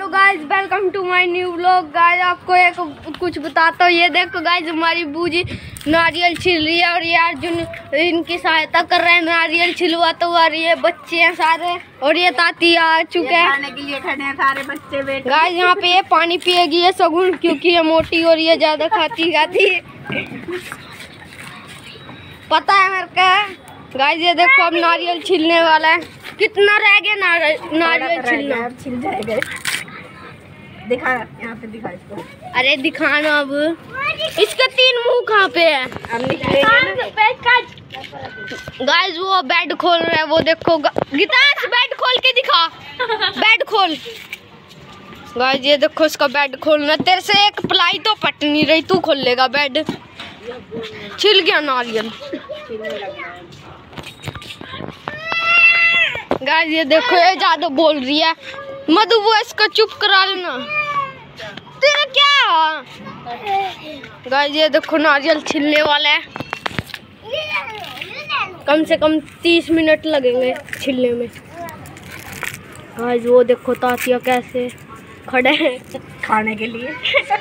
Guys, welcome to my new vlog. Guys आपको एक कुछ बताता हूँ। ये देखो गाइज, हमारी बूजी नारियल छिल रही है और ये अर्जुन इनकी सहायता कर रहे हैं नारियल छिलवाते हुए। और ये बच्चे हैं सारे और ये ताती आ चुके हैं खाने के लिए खड़े हैं सारे बच्चे बैठे। गाइज यहाँ पे ये पानी पिएगी ये सगुन, क्योंकि ये मोटी और ये ज्यादा खाती पता है मेरे को। गाइज ये देखो अब नारियल छिलने वाला है। कितना रह गया नारियल छिलना? छिल जाएगा। दिखा यहाँ पे, दिखा इसको। अरे दिखाना अब। इसका 3 मुंह कहाँ पे है? गाइस वो बेड खोल रहा है, वो देखो। गीतांश बेड खोल के दिखा, बेड खोल। गाइस ये देखो इसका बेड खोलना। तेरे से एक प्लाई तो पट नहीं रही, तू खोल लेगा बेड। छिल गया नारियल। गाइस ये देखो ये ज्यादा बोल रही है। मधु वो इसका चुप करा लेना। तेरा क्या? गाइस ये देखो नारियल छिलने वाला है। कम से कम 30 मिनट लगेंगे छिलने में। गाइस वो देखो तातिया कैसे खड़े हैं खाने के लिए।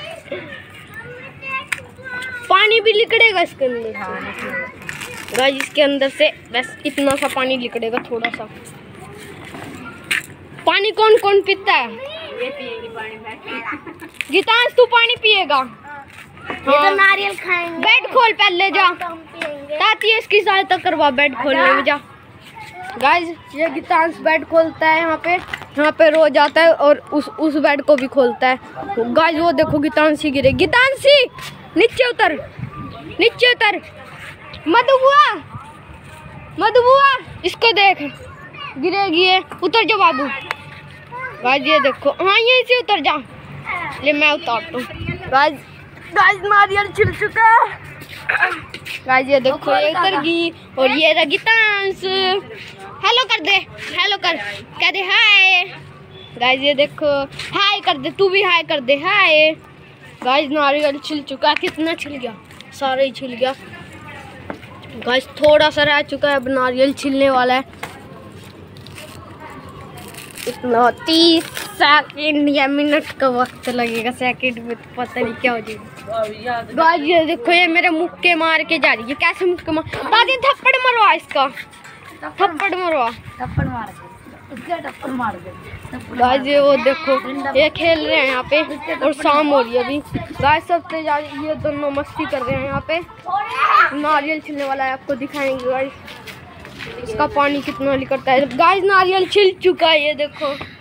पानी भी निकलेगा इसके अंदर। गाइस इसके अंदर से बस इतना सा पानी निकलेगा, थोड़ा सा। पानी कौन कौन पीता है? ये पिएगी पानी। गीतांश तू पानी पिएगा? ये तो नारियल खाएंगे। बेड खोल पहले जा, ताती इसकी सहायता करवा बेड खोलने में जा। गाइस ये गीतांश बेड खोलता है यहाँ पे रोज आता है और उस बेड को भी खोलता है। गाइस वो देखो गीतांशी गिरे। गीतांशी नीचे उतर, नीचे उतर। मधु बुआ इसको देख, गिरेगी ये। उतर जा बाबू। गाइस ये देखो, हाँ यहीं से उतर जा। ले मैं उतारता हूँ। गाइस नारियल छिल चुका है। गाइस ये देखो ये उतर गई और ये रहा गीतांश। हेलो कर दे, हेलो कह दे हाय। गाइस ये देखो हाय कर दे, तू भी हाय कर दे, हाय। गाइस नारियल छिल चुका है। कितना छिल गया? सारा ही छिल गया। गाइस थोड़ा सा रह चुका है, अब नारियल छिलने वाला है। इतना 30 सेकंड या मिनट का वक्त लगेगा। सेकंड में तो पता नहीं क्या हो जाएगा। गाइस ये देखो ये मेरे मुक्के मार के जा रही है। कैसे मुक्के मार? दादी थप्पड़ मरवा इसका, थप्पड़ मरवा। थप्पड़ मार दे। गाइस ये वो देखो ये खेल रहे हैं यहाँ पे और शाम हो रही है अभी। गाइस सबसे ज्यादा ये दोनों मस्ती कर रहे हैं यहाँ पे। नारियल छिलने वाला है, आपको दिखाएंगे गाइस इसका पानी कितना निकलता है। गाइस नारियल छिल चुका है, ये देखो।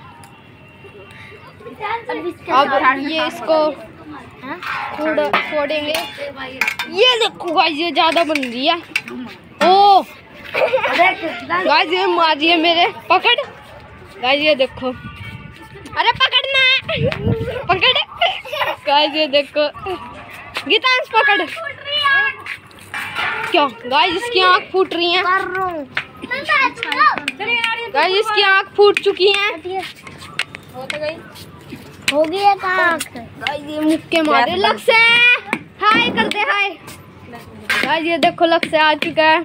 अब ये इसको थोड़ा फोड़ेंगे। ये देखो गाइस ये ज्यादा बन रही है। ओ गाइस ये मारिए मेरे, पकड़। गाइस ये देखो, अरे पकड़ना है, पकड़। गाइस ये देखो, गीतांश पकड़। क्या गाइस इसकी आँख फूट रही है। गाइस इसकी आँख फूट चुकी है। हो गया आँख। गाइस ये मुक्के मारे। लक्ष्य हाय कर दे, हाय। गाइस ये देखो लक्ष्य आ चुका है।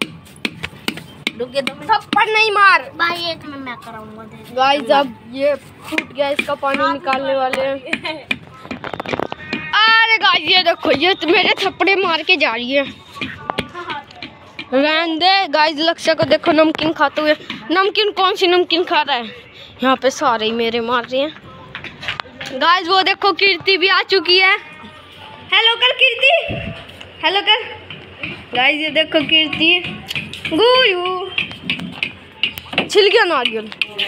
थप्पड़ नहीं मार भाई, एक में मैं कराऊंगा। गाइस अब ये फूट गया, इसका पानी निकालने वाले हैं। अरे गाइस ये देखो ये तो मेरे थप्पड़े मार के जा रही है। रहने दे। गाइस लक्ष्य को देखो नमकीन खाते हुए। नमकीन कौन सी नमकीन खा रहा है? यहाँ पे सारे ही मेरे मार रहे हैं। गाइस वो देखो कीर्ति भी आ चुकी है। हेलो कर कीर्ति, हेलो कर। गाइस ये देखो कीर्ति। गुयू छिल गया नारियल।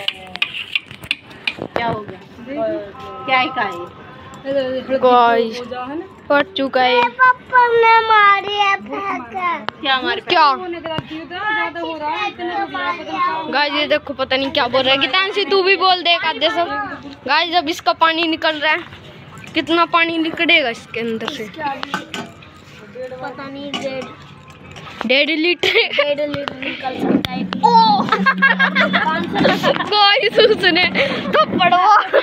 क्या हो गया? क्या ही खाए? गाइस फट चुका है। पापा ने मारी है। क्या हमारे क्या? गाइस ये देखो पता नहीं क्या बोल रहा है। गीतांशी तू भी बोल दे एक सब। गाइस अब इसका पानी निकल रहा है। कितना पानी निकलेगा इसके अंदर से? पता नहीं, 1.5 लीटर निकल सकता है। ओ गाइस उसने थप्पड़ मारा।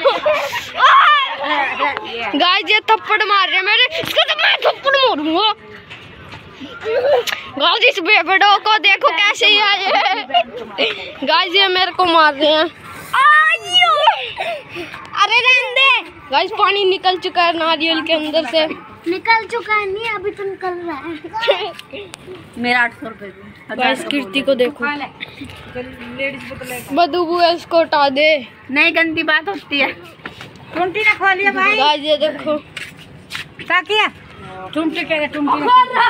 गाइस ये थप्पड़ मार रहे हैं मेरे। इसको तो मैं थप्पड़ मारूंगा। गाइस इस बेबड़ों को देखो कैसे ही आए। गाइस ये मेरे को मार रहे हैं। अरे रहने दे गाइस, पानी निकल चुका है नारियल के अंदर से। निकल चुका है, नहीं अभी तो निकल रहा है। मेरा 800 रुपए गाइस कीर्ति को देखो, बदबू है, इसको हटा दे। नहीं गंदी बात होती है। टुंटी ना खा लिया भाई। गाइस ये देखो क्या किया? टुंटी क्या टुंटी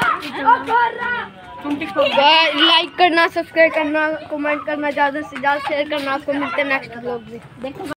लाइक करना, सब्सक्राइब करना, कमेंट करना, ज्यादा से ज्यादा शेयर करना। आपको मिलते हैं नेक्स्ट व्लॉग में।